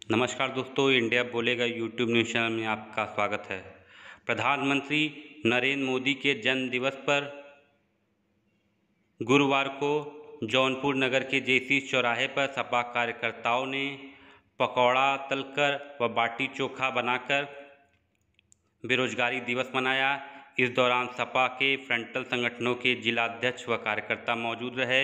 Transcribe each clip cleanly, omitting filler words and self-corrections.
नमस्कार दोस्तों, इंडिया बोलेगा यूट्यूब न्यूज़ चैनल में आपका स्वागत है। प्रधानमंत्री नरेंद्र मोदी के जन्म दिवस पर गुरुवार को जौनपुर नगर के जेसी चौराहे पर सपा कार्यकर्ताओं ने पकौड़ा तलकर व बाटी चोखा बनाकर बेरोजगारी दिवस मनाया। इस दौरान सपा के फ्रंटल संगठनों के जिलाध्यक्ष व कार्यकर्ता मौजूद रहे।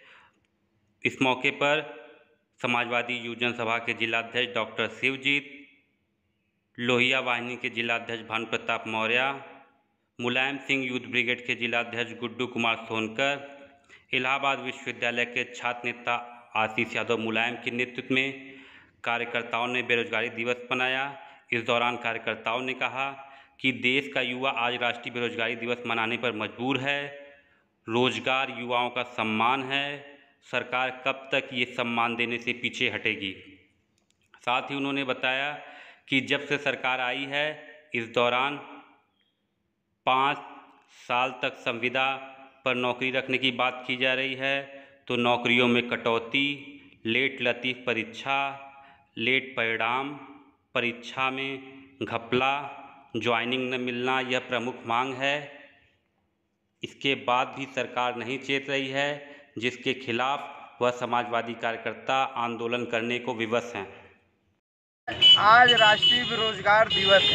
इस मौके पर समाजवादी युवजन सभा के जिलाध्यक्ष डॉक्टर शिवजीत, लोहिया वाहिनी के जिलाध्यक्ष भानु प्रताप मौर्य, मुलायम सिंह यूथ ब्रिगेड के जिलाध्यक्ष गुड्डू कुमार सोनकर, इलाहाबाद विश्वविद्यालय के छात्र नेता आशीष यादव मुलायम के नेतृत्व में कार्यकर्ताओं ने बेरोजगारी दिवस मनाया। इस दौरान कार्यकर्ताओं ने कहा कि देश का युवा आज राष्ट्रीय बेरोजगारी दिवस मनाने पर मजबूर है। रोजगार युवाओं का सम्मान है। सरकार कब तक ये सम्मान देने से पीछे हटेगी। साथ ही उन्होंने बताया कि जब से सरकार आई है, इस दौरान 5 साल तक संविदा पर नौकरी रखने की बात की जा रही है, तो नौकरियों में कटौती, लेट लतीफ़ परीक्षा, लेट परिणाम, परीक्षा में घपला, ज्वाइनिंग न मिलना यह प्रमुख मांग है। इसके बाद भी सरकार नहीं चेत रही है, जिसके खिलाफ वह समाजवादी कार्यकर्ता आंदोलन करने को विवश हैं। आज राष्ट्रीय बेरोजगार दिवस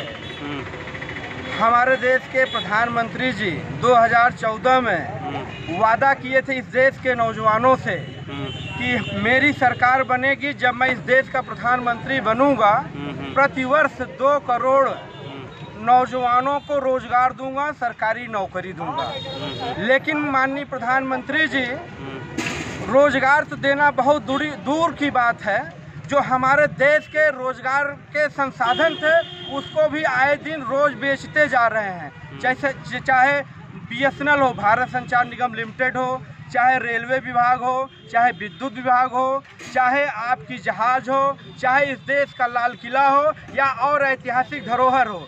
है। हमारे देश के प्रधानमंत्री जी 2014 में वादा किए थे इस देश के नौजवानों से कि मेरी सरकार बनेगी, जब मैं इस देश का प्रधानमंत्री बनूंगा, प्रतिवर्ष 2 करोड़ नौजवानों को रोजगार दूंगा, सरकारी नौकरी दूंगा। लेकिन माननीय प्रधानमंत्री जी, रोजगार तो देना बहुत दूर की बात है, जो हमारे देश के रोजगार के संसाधन थे उसको भी आए दिन रोज बेचते जा रहे हैं। जैसे चाहे BSNL हो, भारत संचार निगम लिमिटेड हो, चाहे रेलवे विभाग हो, चाहे विद्युत विभाग हो, चाहे आपकी जहाज हो, चाहे इस देश का लाल किला हो या और ऐतिहासिक धरोहर हो,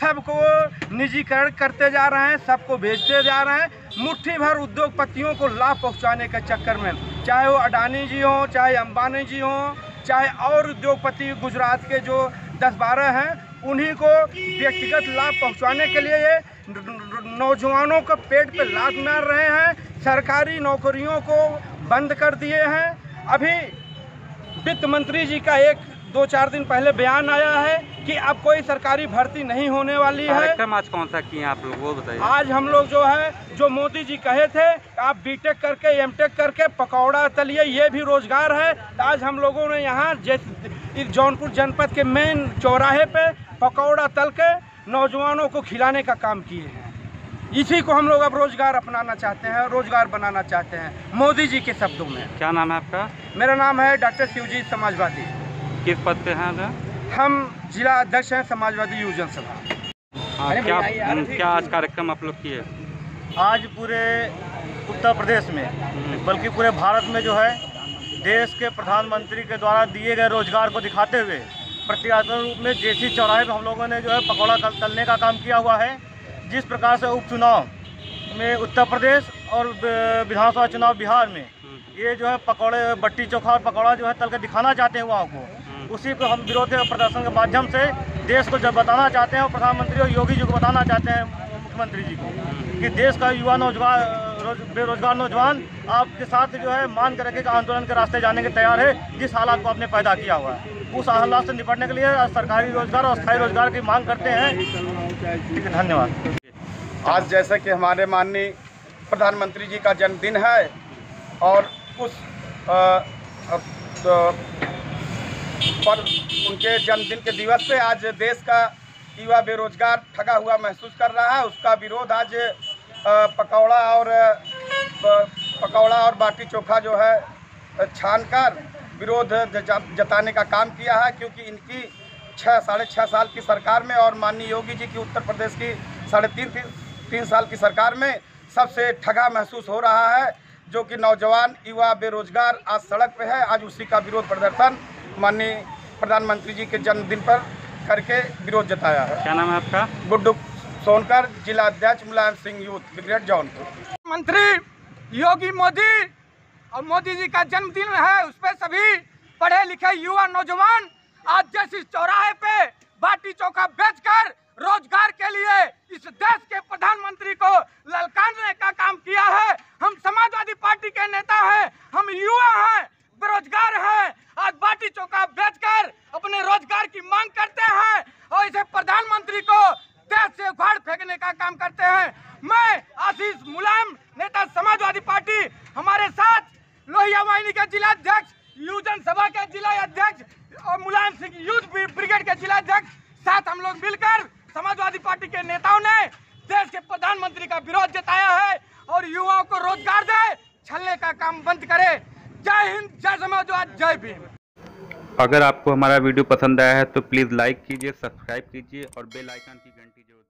सबको निजीकरण करते जा रहे हैं, सबको बेचते जा रहे हैं। मुट्ठी भर उद्योगपतियों को लाभ पहुंचाने के चक्कर में, चाहे वो अडानी जी हो, चाहे अंबानी जी हो, चाहे और उद्योगपति गुजरात के जो 10-12 हैं, उन्हीं को व्यक्तिगत लाभ पहुंचाने के लिए ये नौजवानों को पेट पे लात मार रहे हैं। सरकारी नौकरियों को बंद कर दिए हैं। अभी वित्त मंत्री जी का 2-4 दिन पहले बयान आया है कि अब कोई सरकारी भर्ती नहीं होने वाली है। कार्यक्रम आज कौन सा किए आप लोग, वो बताइए। आज हम लोग जो मोदी जी कहे थे, आप बीटेक करके एमटेक करके पकौड़ा तलिए, ये भी रोजगार है। आज हम लोगों ने यहाँ इस जौनपुर जनपद के मेन चौराहे पे पकौड़ा तल के नौजवानों को खिलाने का काम किए हैं। इसी को हम लोग अब रोजगार अपनाना चाहते हैं, रोजगार बनाना चाहते हैं, मोदी जी के शब्दों में। क्या नाम है आपका? मेरा नाम है डॉक्टर शिवजीत, समाजवादी। किस पद पे हैं? हम जिला अध्यक्ष हैं समाजवादी युवजन सभा। क्या आज कार्यक्रम आप लोग किए? आज पूरे उत्तर प्रदेश में, बल्कि पूरे भारत में जो है, देश के प्रधानमंत्री के द्वारा दिए गए रोजगार को दिखाते हुए प्रत्यात्मक रूप में जेसी चौराहे पर हम लोगों ने जो है पकौड़ा तलने का काम किया हुआ है। जिस प्रकार से उपचुनाव में उत्तर प्रदेश और विधानसभा चुनाव बिहार में ये जो है पकौड़े, बट्टी चोखा और पकौड़ा जो है तल के दिखाना चाहते हैं वहाँ को, उसी को हम विरोध प्रदर्शन के माध्यम से देश को जब बताना चाहते हैं, और प्रधानमंत्री और योगी जी को बताना चाहते हैं, मुख्यमंत्री जी को, कि देश का युवा बेरोजगार नौजवान आपके साथ जो है मान कर रखे आंदोलन के रास्ते जाने के तैयार है। जिस हालात को आपने पैदा किया हुआ है, उस हालात से निपटने के लिए सरकारी रोजगार और स्थायी रोजगार की मांग करते हैं। ठीक है, धन्यवाद। आज जैसे कि हमारे माननीय प्रधानमंत्री जी का जन्मदिन है, और उस पर उनके जन्मदिन के दिवस पे आज देश का युवा बेरोजगार ठगा हुआ महसूस कर रहा है। उसका विरोध आज पकौड़ा और बाटी चोखा जो है छानकर विरोध जताने का काम किया है, क्योंकि इनकी 6-6.5 साल की सरकार में और माननीय योगी जी की उत्तर प्रदेश की 3.5 साल की सरकार में सबसे ठगा महसूस हो रहा है। जो कि नौजवान युवा बेरोजगार आज सड़क पे है। आज उसी का विरोध प्रदर्शन माननीय प्रधानमंत्री जी के जन्मदिन पर करके विरोध जताया है। क्या नाम है आपका? गुड्डू सोनकर, जिला अध्यक्ष मुलायम सिंह यूथ ब्रिगेड जौनपुर। मंत्री योगी मोदी और मोदी जी का जन्मदिन है, उस पर सभी पढ़े लिखे युवा नौजवान आज जैसी चौराहे पे बाटी चोखा बेचकर रोजगार के लिए इस देश के प्रधानमंत्री को ललकारने का काम किया है। हम समाजवादी पार्टी के नेता हैं, हम युवा हैं, बेरोजगार हैं। आज बाटी चोखा बेचकर अपने रोजगार की मांग करते हैं और इसे प्रधानमंत्री को देश से उखाड़ फेंकने का काम करते हैं। मैं आशीष मुलायम, नेता समाजवादी पार्टी, हमारे साथ लोहिया वाहिनी के जिला अध्यक्ष, युवजन सभा के जिला अध्यक्ष और मुलायम सिंह यूथ ब्रिगेड के जिला अध्यक्ष, साथ हम लोग मिलकर समाजवादी पार्टी के नेताओं ने देश के प्रधानमंत्री का विरोध जताया है और युवाओं को रोजगार दे, छलने का काम बंद करे। जय हिंद, जय समाजवाद, जय भीम। अगर आपको हमारा वीडियो पसंद आया है तो प्लीज़ लाइक कीजिए, सब्सक्राइब कीजिए और बेल आइकन की घंटी जरूर